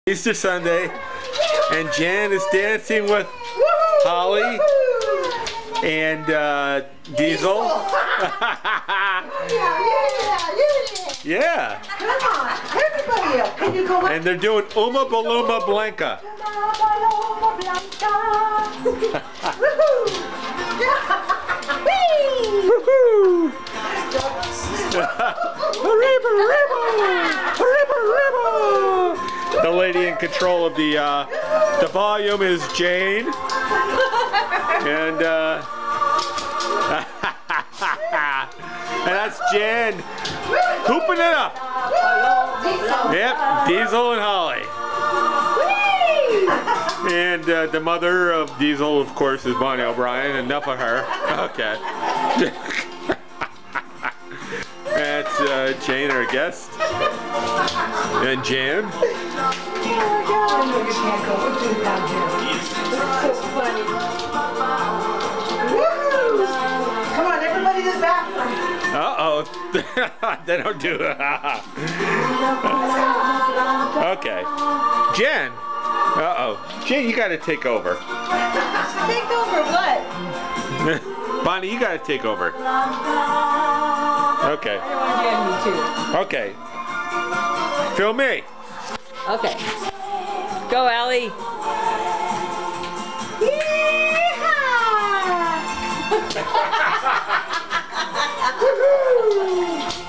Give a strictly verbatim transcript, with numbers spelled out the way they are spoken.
Easter Sunday, and Jan is dancing with Holly and uh, Diesel. Yeah. Come on, everybody up. Can you go up? And they're doing Uma Baluma Blanca. The lady in control of the uh, the volume is Jane, and uh, and that's Jan hooping it up. Yep, Diesel and Holly. And uh, the mother of Diesel, of course, is Bonnie O'Brien. Enough of her. Okay. That's uh, Jane, our guest. And Jan. Oh my God. That's so funny. Woo! Come on, everybody to the bathroom. Uh-oh. They don't do it. Okay. Jen. Uh-oh. Jen, you gotta take over. Take over what? Bonnie, you gotta take over. Okay. Okay. Film me. Okay. Go, Allie. Yeehaw!